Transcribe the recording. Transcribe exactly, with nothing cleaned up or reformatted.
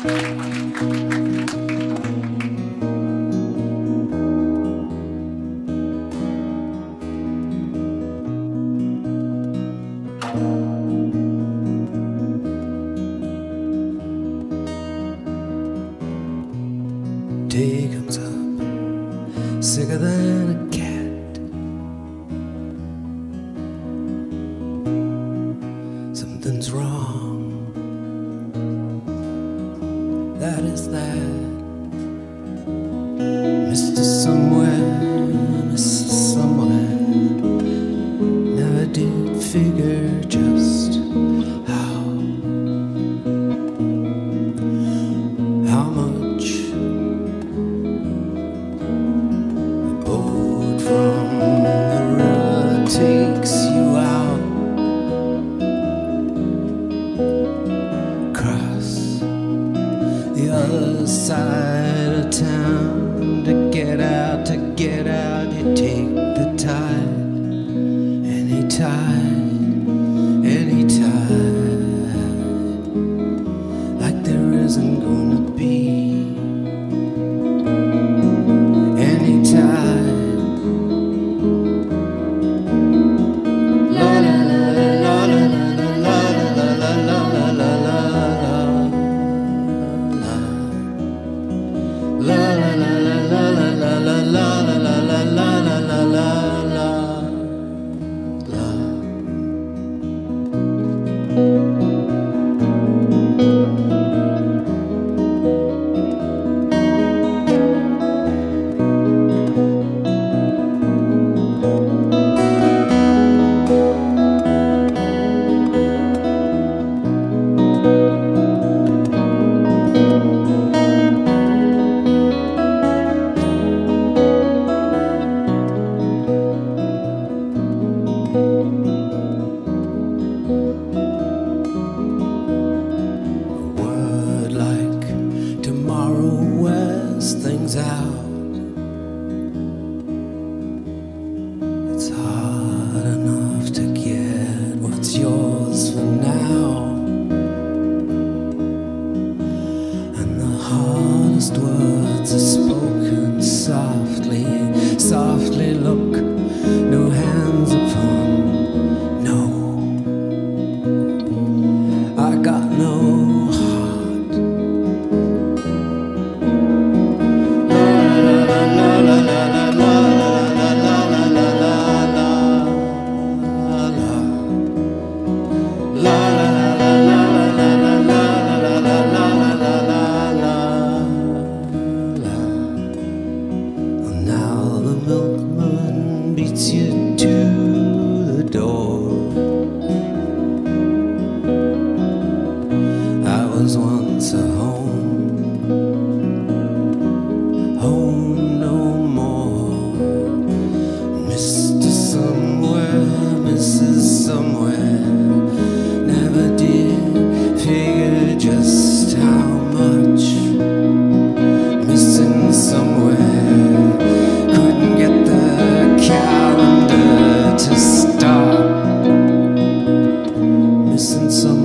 Day comes up, sicker than a cat. Something's wrong, that is that. Mister Somewhere, Mister Somewhere, never did figure just how, how much from the road takes you out, across the other side of town. To get out, to get out, you take the tide, any tide, any tide, like there isn't gonna be any tide. Some